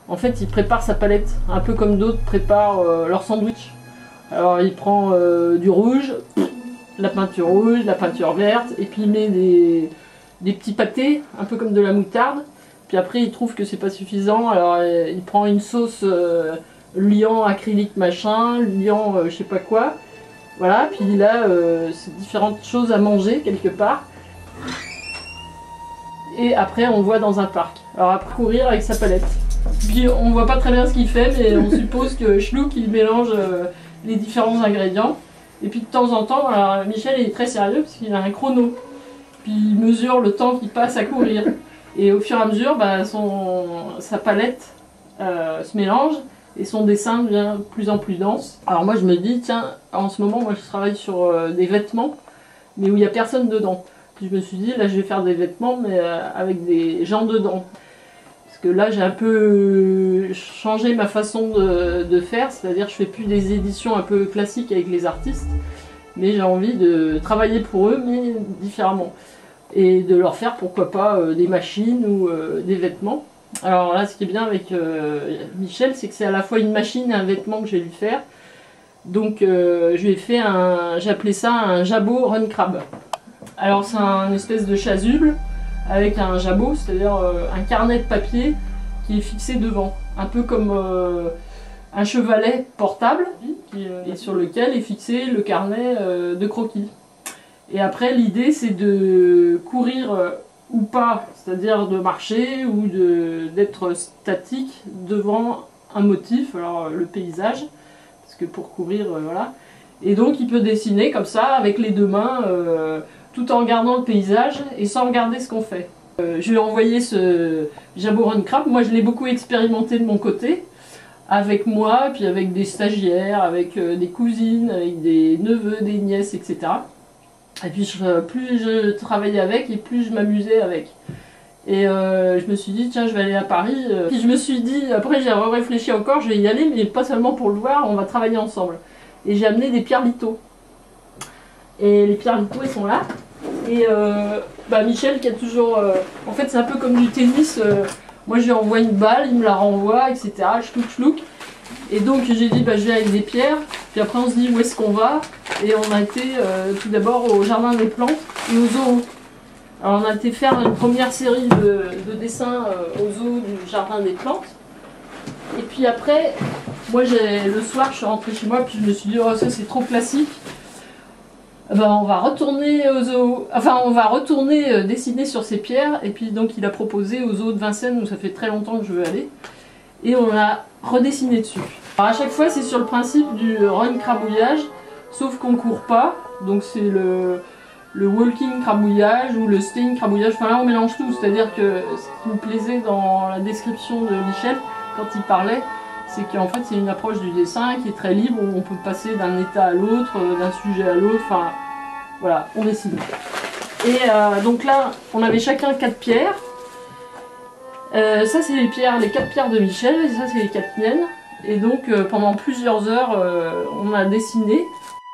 En fait, il prépare sa palette, un peu comme d'autres préparent leur sandwich. Alors il prend du rouge, la peinture verte, et puis il met des petits pâtés, un peu comme de la moutarde. Puis après il trouve que c'est pas suffisant, alors il prend une sauce liant acrylique machin, liant je sais pas quoi. Voilà, puis il a ces différentes choses à manger quelque part. Et après on le voit dans un parc. Alors à courir avec sa palette. Puis on voit pas très bien ce qu'il fait, mais on suppose que Schlouk il mélange les différents ingrédients. Et puis de temps en temps, alors Michel est très sérieux parce qu'il a un chrono. Puis il mesure le temps qu'il passe à courir. Et au fur et à mesure, bah, sa palette se mélange et son dessin devient de plus en plus dense. Alors moi je me dis, tiens, en ce moment moi je travaille sur des vêtements, mais où il n'y a personne dedans. Puis je me suis dit, là je vais faire des vêtements, mais avec des gens dedans. Parce que là j'ai un peu changé ma façon de faire, c'est-à-dire je fais plus des éditions un peu classiques avec les artistes, mais j'ai envie de travailler pour eux, mais différemment. Et de leur faire, pourquoi pas, des machines ou des vêtements. Alors là, ce qui est bien avec Michel, c'est que c'est à la fois une machine et un vêtement que je vais lui faire. Donc je lui ai fait j'ai appelé ça un jabot run crab. Alors c'est un espèce de chasuble avec un jabot, c'est-à-dire un carnet de papier qui est fixé devant. Un peu comme un chevalet portable, et sur lequel est fixé le carnet de croquis. Et après, l'idée, c'est de courir ou pas, c'est-à-dire de marcher ou d'être statique devant un motif, alors le paysage, parce que pour courir, voilà. Et donc, il peut dessiner comme ça, avec les deux mains, tout en regardant le paysage et sans regarder ce qu'on fait. Je lui ai envoyé ce Jabot Run Crab. Moi, je l'ai beaucoup expérimenté de mon côté, avec moi, puis avec des stagiaires, avec des cousines, avec des neveux, des nièces, etc. Et puis plus je travaillais avec et plus je m'amusais avec. Et je me suis dit, tiens, je vais aller à Paris. Puis je me suis dit, après j'ai réfléchi encore, je vais y aller, mais pas seulement pour le voir, on va travailler ensemble. Et j'ai amené des pierres litho. Et les pierres litho, elles sont là. Et bah, Michel qui a toujours... en fait, c'est un peu comme du tennis. Moi, je lui envoie une balle, il me la renvoie, etc. Chlouk. Et donc j'ai dit bah, je vais avec des pierres, puis après on se dit où est-ce qu'on va, et on a été tout d'abord au jardin des plantes et au zoo. Alors on a été faire une première série de dessins au zoo du jardin des plantes, et puis après, moi le soir je suis rentrée chez moi, puis je me suis dit oh ça c'est trop classique, ben, on va retourner au zoo, enfin on va retourner dessiner sur ces pierres, et puis donc il a proposé au zoo de Vincennes où ça fait très longtemps que je veux aller, et on a redessiné dessus. Alors à chaque fois c'est sur le principe du run crabouillage, sauf qu'on court pas, donc c'est le walking crabouillage ou le staying crabouillage, enfin là on mélange tout, c'est-à-dire que ce qui me plaisait dans la description de Michel quand il parlait, c'est qu'en fait c'est une approche du dessin qui est très libre, où on peut passer d'un état à l'autre, d'un sujet à l'autre, enfin voilà, on dessine. Et donc là on avait chacun 4 pierres. Ça c'est les 4 pierres de Michel, et ça c'est les 4 miennes. Et donc pendant plusieurs heures on a dessiné.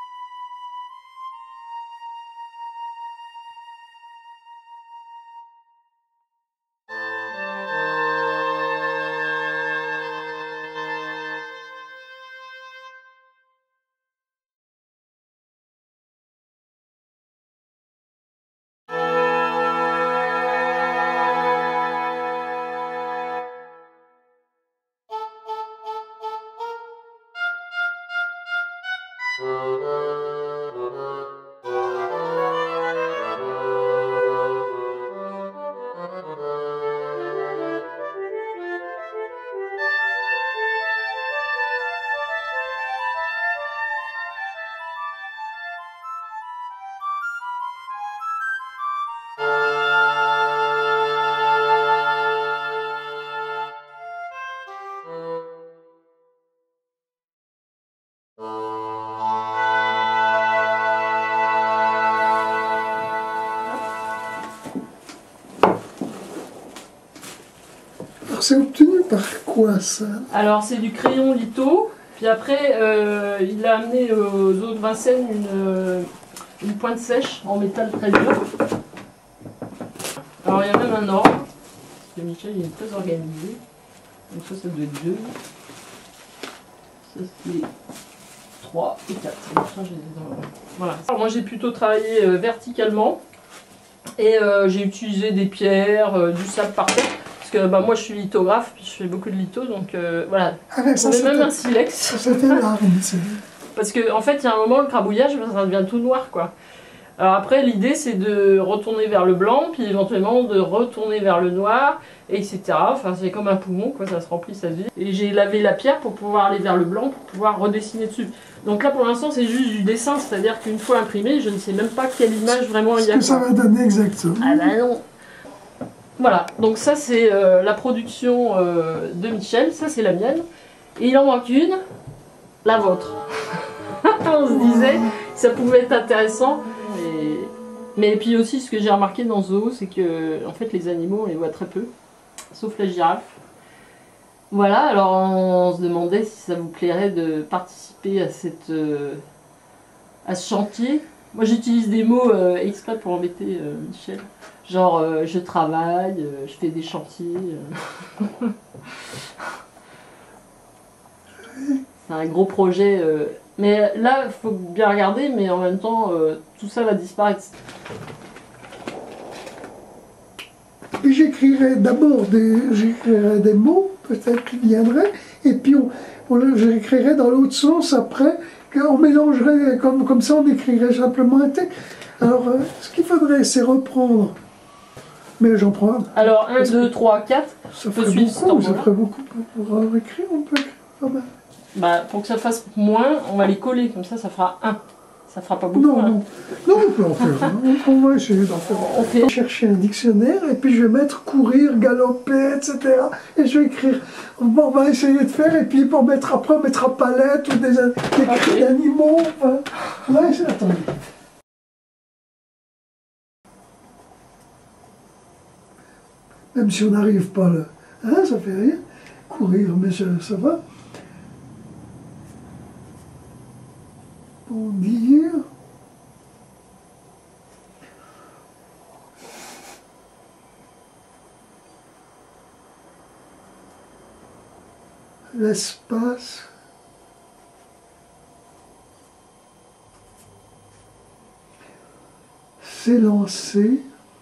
C'est obtenu par quoi ça? Alors c'est du crayon litho, puis après il a amené aux zoo de Vincennes une pointe sèche en métal très dur. Alors il y a même un ordre, parce que Michel il est très organisé. Donc ça doit être 2. Ça c'est 3 et 4. Donc ça, voilà. Alors, moi j'ai plutôt travaillé verticalement. Et j'ai utilisé des pierres, du sable par terre. Parce que bah, moi je suis lithographe, puis je fais beaucoup de litho, donc voilà. Ah ouais, ça, on met même un silex. C'était l'arme. Parce qu'en fait, il y a un moment, le crabouillage, ça devient tout noir, quoi. Alors après, l'idée, c'est de retourner vers le blanc, puis éventuellement de retourner vers le noir, etc. Enfin, c'est comme un poumon, quoi, ça se remplit, ça se vide. Et j'ai lavé la pierre pour pouvoir aller vers le blanc, pour pouvoir redessiner dessus. Donc là, pour l'instant, c'est juste du dessin, c'est-à-dire qu'une fois imprimé, je ne sais même pas quelle image vraiment il y a. Ce que ça va donner exactement. Ah bah non. Voilà, donc ça, c'est la production de Michel, ça, c'est la mienne. Et il en manque une, la vôtre. On se disait, ça pouvait être intéressant. Mais puis aussi, ce que j'ai remarqué dans Zoo, c'est que en fait, les animaux, on les voit très peu, sauf la girafe. Voilà, alors on se demandait si ça vous plairait de participer à ce chantier. Moi, j'utilise des mots exprès pour embêter Michel. Genre, je travaille, je fais des chantiers. C'est un gros projet. Mais là, il faut bien regarder, mais en même temps, tout ça va disparaître. Et j'écrirai d'abord des mots, peut-être qui viendraient, et puis j'écrirai dans l'autre sens après, qu'on mélangerait, comme ça on écrirait simplement un texte. Alors, ce qu'il faudrait, c'est reprendre. Mais j'en prends un. Alors, 1, 2, 3, 4. Ça ferait beaucoup pour écrire, on peut écrire quand même. Bah, pour que ça fasse moins, on va les coller, comme ça fera 1. Ça fera pas beaucoup. Non, on peut en faire un. On va essayer d'en faire un. On fait Chercher un dictionnaire et puis je vais mettre courir, galoper, etc. Et je vais écrire. Bon, on va essayer de faire et puis pour mettre après, on mettra palette ou des cris d'animaux. Enfin, ouais, attendez. Même si on n'arrive pas là, hein, ça fait rien. Courir, mais ça va. Bondir. L'espace. S'élancer.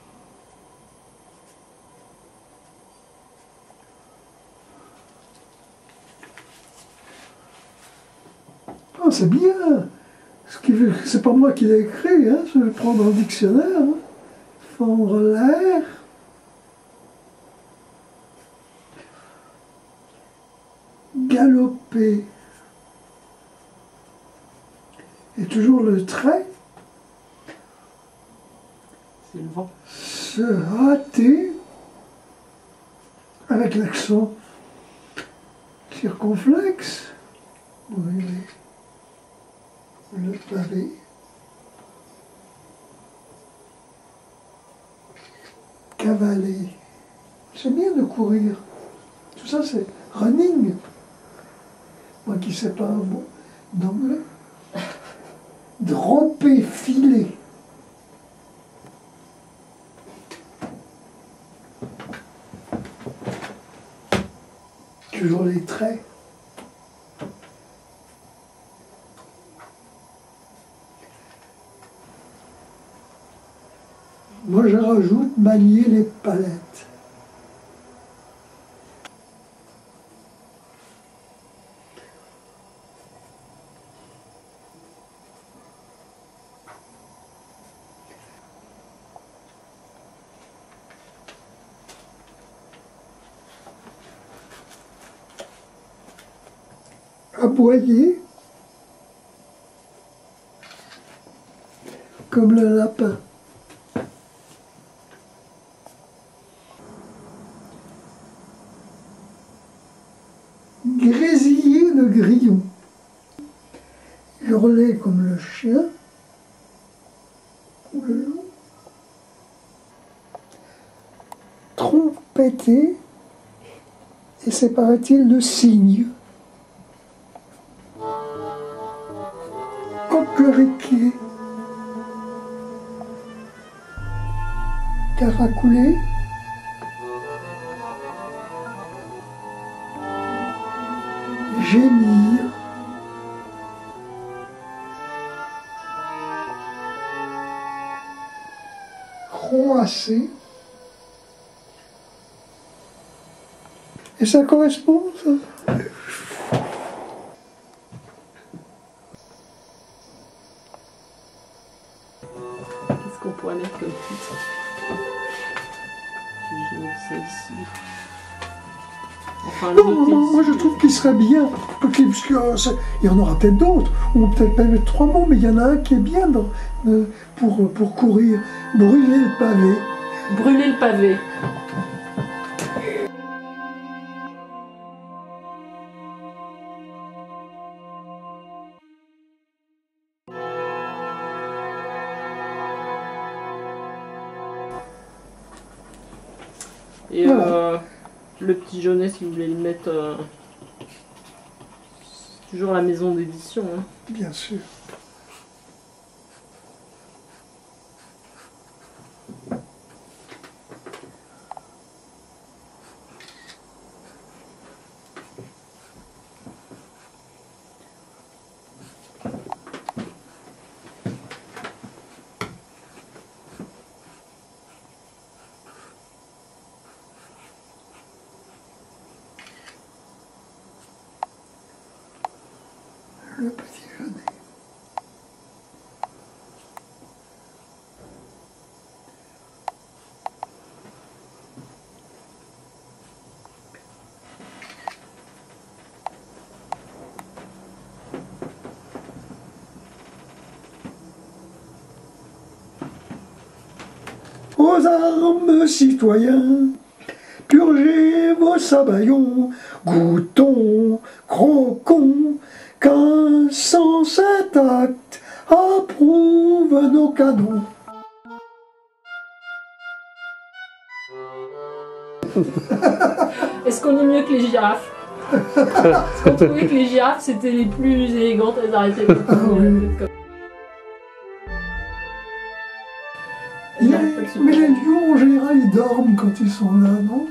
Oh, c'est bien. C'est pas moi qui l'ai écrit, hein, je vais le prendre dans le dictionnaire. Hein. Fendre l'air. Galoper. Et toujours le trait. C'est le vent. Se hâter. Avec l'accent circonflexe. Oui. Le pavé. Cavaler. C'est bien de courir. Tout ça, c'est running. Moi qui ne sais pas un mot d'anglais. Dropper, filer. Toujours les traits. Moi, je rajoute manier les palettes. Aboyer, comme le lapin. Grésiller le grillon. Hurler comme le chien ou le loup. Trompeter, et c'est paraît-il le cygne. Coqueriquer. Caracouler. gémir, croasser. Et ça correspond, ça? Qu'est-ce qu'on pourrait mettre comme titre? Je mets ça ici. Enfin, Non, moi je trouve qu'il serait bien, parce qu'il y en aura peut-être d'autres, ou peut-être même 3 mots, mais il y en a un qui est bien pour courir. Brûler le pavé. Brûler le pavé. Et Voilà. le petit jaunet, si vous voulez le mettre, c'est toujours la maison d'édition. Hein. Bien sûr. Le petit jeunet. Aux armes, citoyens, purgez vos sabayons, goûtons, croquons, qu'un sans cet acte approuve nos canons. Est-ce qu'on est mieux que les girafes? Parce qu'on trouvait que les girafes c'était les plus élégantes, elles arrêtaient de Mais les lions en général ils dorment quand ils sont là, non?